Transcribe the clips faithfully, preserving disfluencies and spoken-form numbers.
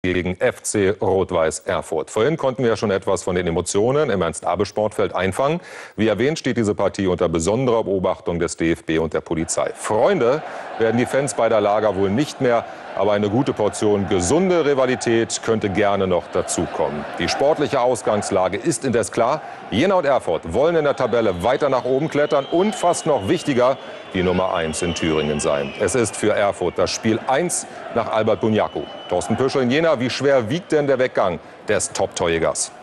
gegen F C Rot-Weiß Erfurt. Vorhin konnten wir ja schon etwas von den Emotionen im Ernst-Abbe-Sportfeld einfangen. Wie erwähnt, steht diese Partie unter besonderer Beobachtung des D F B und der Polizei. Freunde werden die Fans beider Lager wohl nicht mehr, aber eine gute Portion gesunde Rivalität könnte gerne noch dazukommen. Die sportliche Ausgangslage ist indes klar. Jena und Erfurt wollen in der Tabelle weiter nach oben klettern und fast noch wichtiger, die Nummer eins in Thüringen sein. Es ist für Erfurt das Spiel eins nach Albert Bunyaku. Thorsten Püschel in Jena, wie schwer wiegt denn der Weggang des Top-Torjägers?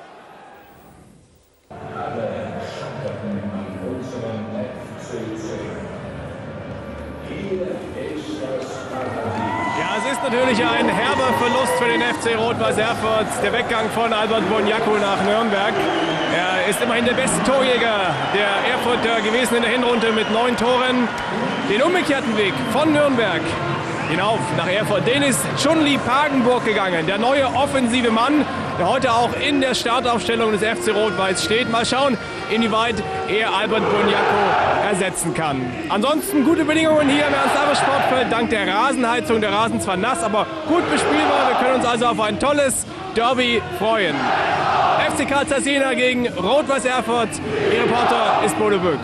Ja, es ist natürlich ein herber Verlust für den F C Rot-Weiß Erfurt, der Weggang von Albert Bunyaku nach Nürnberg. Er ist immerhin der beste Torjäger der Erfurter gewesen in der Hinrunde mit neun Toren. Den umgekehrten Weg von Nürnberg hinauf nach Erfurt, den ist Chunli Pagenburg gegangen, der neue offensive Mann, der heute auch in der Startaufstellung des F C Rot-Weiß steht. Mal schauen, inwieweit er Albert Bunyaku ersetzen kann. Ansonsten gute Bedingungen hier im Ernst-Abbe-Sportfeld, dank der Rasenheizung. Der Rasen zwar nass, aber gut bespielbar. Wir können uns also auf ein tolles Derby freuen. F C Karl Zeiss Jena gegen Rot-Weiß Erfurt. Ihr Reporter ist Bodo Böck.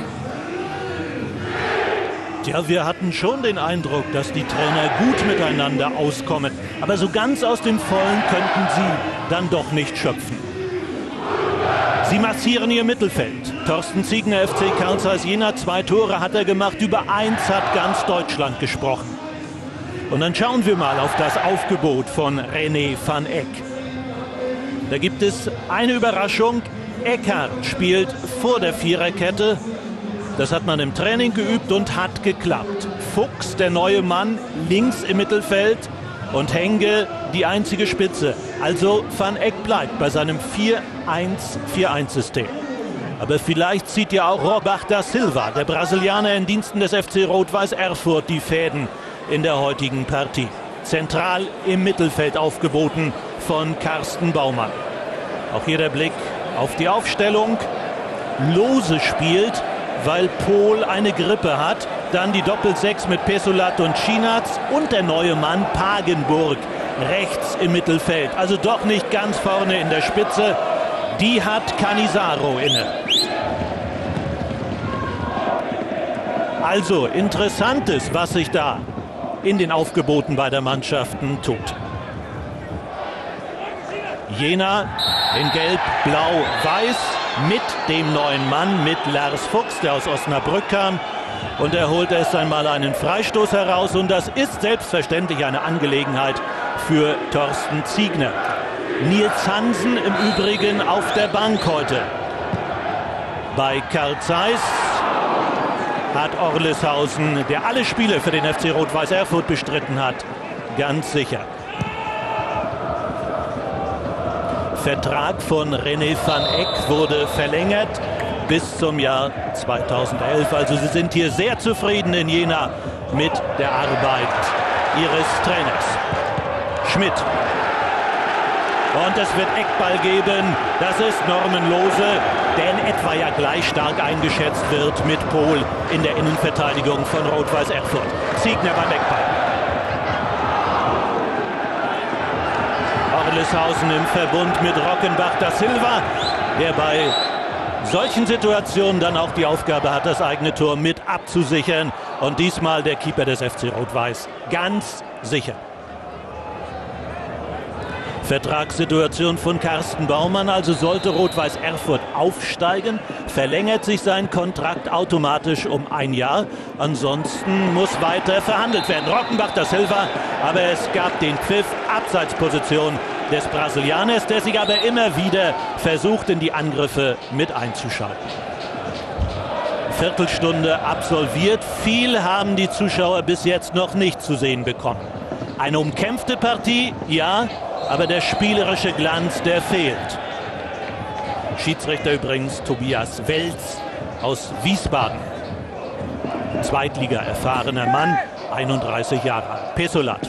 Ja, wir hatten schon den Eindruck, dass die Trainer gut miteinander auskommen. Aber so ganz aus dem Vollen könnten sie dann doch nicht schöpfen. Sie massieren ihr Mittelfeld. Thorsten Ziegner, F C Karl Zeiss Jena, zwei Tore hat er gemacht. Über eins hat ganz Deutschland gesprochen. Und dann schauen wir mal auf das Aufgebot von René van Eck. Da gibt es eine Überraschung. Eckhardt spielt vor der Viererkette. Das hat man im Training geübt und hat geklappt. Fuchs, der neue Mann, links im Mittelfeld und Henge die einzige Spitze. Also Van Eck bleibt bei seinem vier eins vier eins System. Aber vielleicht zieht ja auch Robert da Silva, der Brasilianer in Diensten des F C Rot-Weiß Erfurt, die Fäden in der heutigen Partie. Zentral im Mittelfeld aufgeboten von Carsten Baumann. Auch hier der Blick auf die Aufstellung. Lose spielt, weil Pohl eine Grippe hat. Dann die Doppelsechs mit Pesolat und Chinatz und der neue Mann Pagenburg rechts im Mittelfeld. Also doch nicht ganz vorne in der Spitze. Die hat Cannizaro inne. Also Interessantes, was sich da in den Aufgeboten beider Mannschaften tut. Jena in Gelb, Blau, Weiß mit dem neuen Mann, mit Lars Fuchs, der aus Osnabrück kam. Und er holt erst einmal einen Freistoß heraus. Und das ist selbstverständlich eine Angelegenheit für Thorsten Ziegner. Nils Hansen im Übrigen auf der Bank heute. Bei Karl Zeiss hat Orleshausen, der alle Spiele für den F C Rot-Weiß Erfurt bestritten hat, ganz sicher. Vertrag von René van Eck wurde verlängert bis zum Jahr zweitausendelf. Also sie sind hier sehr zufrieden in Jena mit der Arbeit ihres Trainers. Schmidt. Und es wird Eckball geben. Das ist Norman Lose, der in etwa ja gleich stark eingeschätzt wird mit Pohl in der Innenverteidigung von Rot-Weiß Erfurt. Ziegner beim Eckball. Orleshausen im Verbund mit Rockenbach da Silva, der bei solchen Situationen dann auch die Aufgabe hat, das eigene Tor mit abzusichern. Und diesmal der Keeper des F C Rot-Weiß. Ganz sicher. Vertragssituation von Carsten Baumann. Also sollte Rot-Weiß Erfurt aufsteigen, verlängert sich sein Kontrakt automatisch um ein Jahr. Ansonsten muss weiter verhandelt werden. Rockenbach da Silva, aber es gab den Pfiff, Abseitsposition des Brasilianers, der sich aber immer wieder versucht, in die Angriffe mit einzuschalten. Viertelstunde absolviert. Viel haben die Zuschauer bis jetzt noch nicht zu sehen bekommen. Eine umkämpfte Partie, ja, aber der spielerische Glanz, der fehlt. Schiedsrichter übrigens Tobias Welz aus Wiesbaden. Zweitliga erfahrener Mann, einunddreißig Jahre alt. Pesolat.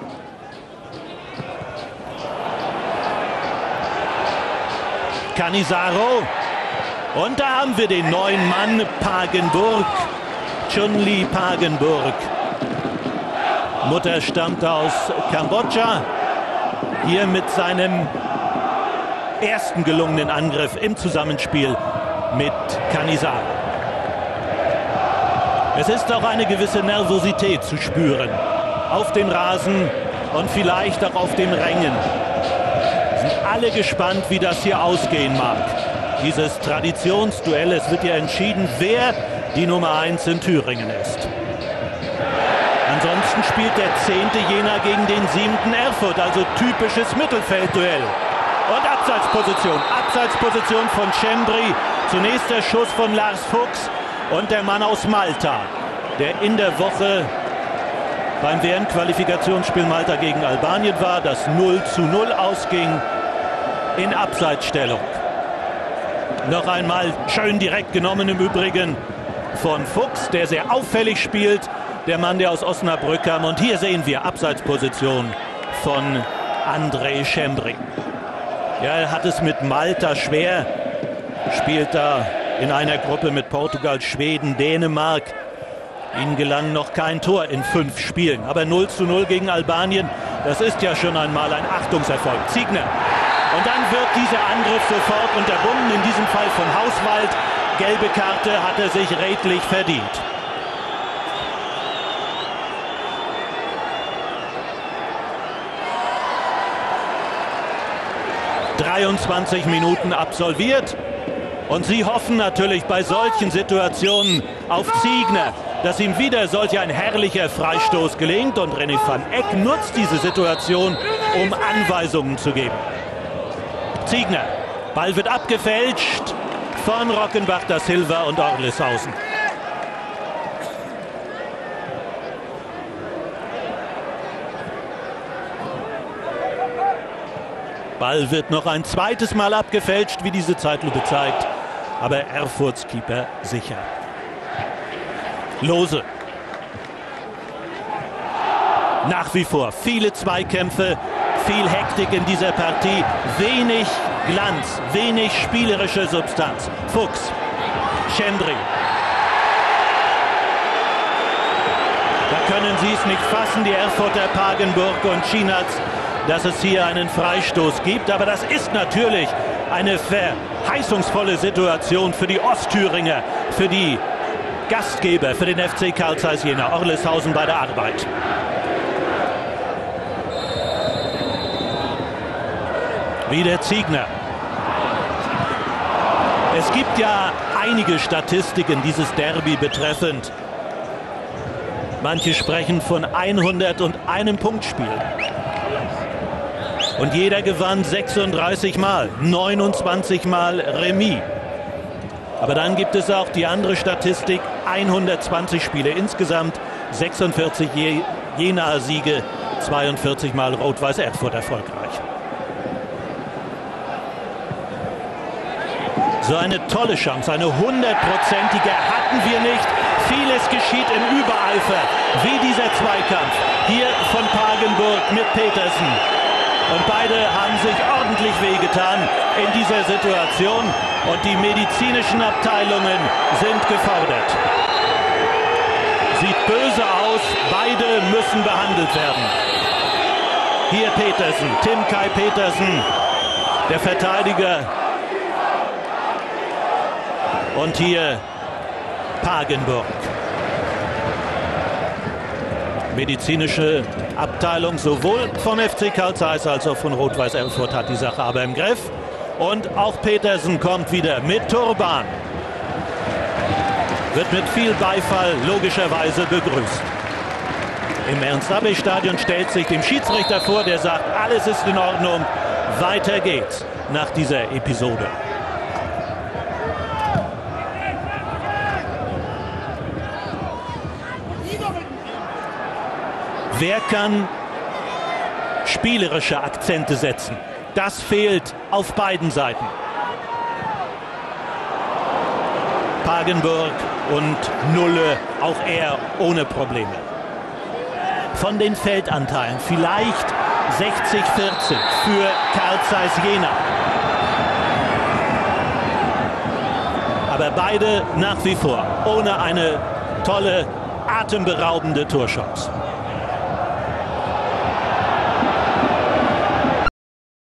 Cannizaro. Und da haben wir den neuen Mann, Pagenburg. Chunli Pagenburg. Mutter stammt aus Kambodscha. Hier mit seinem ersten gelungenen Angriff im Zusammenspiel mit Cannizaro. Es ist auch eine gewisse Nervosität zu spüren. Auf dem Rasen und vielleicht auch auf den Rängen. Sind alle gespannt, wie das hier ausgehen mag. Dieses Traditionsduell, es wird ja entschieden, wer die Nummer eins in Thüringen ist. Ansonsten spielt der zehnte Jena gegen den siebten Erfurt, also typisches Mittelfeldduell. Und Abseitsposition, Abseitsposition von Schembri. Zunächst der Schuss von Lars Fuchs und der Mann aus Malta, der in der Woche beim W M-Qualifikationsspiel Malta gegen Albanien war, das null zu null ausging in Abseitsstellung. Noch einmal schön direkt genommen im Übrigen von Fuchs, der sehr auffällig spielt. Der Mann, der aus Osnabrück kam. Und hier sehen wir Abseitsposition von André Schembri. Ja, er hat es mit Malta schwer. Spielt da in einer Gruppe mit Portugal, Schweden, Dänemark. Ihnen gelang noch kein Tor in fünf Spielen. Aber null zu null gegen Albanien, das ist ja schon einmal ein Achtungserfolg. Ziegner. Und dann wird dieser Angriff sofort unterbunden. In diesem Fall von Hauswald. Gelbe Karte hat er sich redlich verdient. dreiundzwanzig Minuten absolviert. Und sie hoffen natürlich bei solchen Situationen auf Ziegner, dass ihm wieder solch ein herrlicher Freistoß gelingt. Und René van Eck nutzt diese Situation, um Anweisungen zu geben. Ziegner. Ball wird abgefälscht von Rockenbach, da Silva und Orlishausen. Ball wird noch ein zweites Mal abgefälscht, wie diese Zeitlupe zeigt. Aber Erfurts Keeper sicher. Lose. Nach wie vor viele Zweikämpfe, viel Hektik in dieser Partie. Wenig Glanz, wenig spielerische Substanz. Fuchs. Schembri. Da können sie es nicht fassen, die Erfurter Pagenburg und Schienatz, dass es hier einen Freistoß gibt. Aber das ist natürlich eine verheißungsvolle Situation für die Ostthüringer, für die Gastgeber, für den F C Carl Zeiss Jena. Orlishausen bei der Arbeit. Wieder Ziegner. Es gibt ja einige Statistiken dieses Derby betreffend. Manche sprechen von hunderteins Punktspielen. Und jeder gewann sechsunddreißig Mal, neunundzwanzig Mal Remis. Aber dann gibt es auch die andere Statistik, hundertzwanzig Spiele insgesamt, sechsundvierzig Jenaer Siege, zweiundvierzig Mal Rot-Weiß Erfurt erfolgreich. So eine tolle Chance, eine hundertprozentige hatten wir nicht. Vieles geschieht im Übereifer, wie dieser Zweikampf hier von Pagenburg mit Petersen. Und beide haben sich ordentlich wehgetan in dieser Situation. Und die medizinischen Abteilungen sind gefordert. Sieht böse aus, beide müssen behandelt werden. Hier Petersen, Tim Kai Petersen, der Verteidiger. Und hier Pagenburg. Medizinische Abteilung sowohl vom F C Carl Zeiss als auch von Rot-Weiß Erfurt hat die Sache aber im Griff. Und auch Petersen kommt wieder mit Turban. Wird mit viel Beifall logischerweise begrüßt. Im Ernst-Abbe-Stadion stellt sich dem Schiedsrichter vor, der sagt, alles ist in Ordnung. Weiter geht's nach dieser Episode. Wer kann spielerische Akzente setzen? Das fehlt auf beiden Seiten. Pagenburg und Nulle, auch er ohne Probleme. Von den Feldanteilen vielleicht sechzig vierzig für Carl Zeiss Jena. Aber beide nach wie vor ohne eine tolle, atemberaubende Torchance.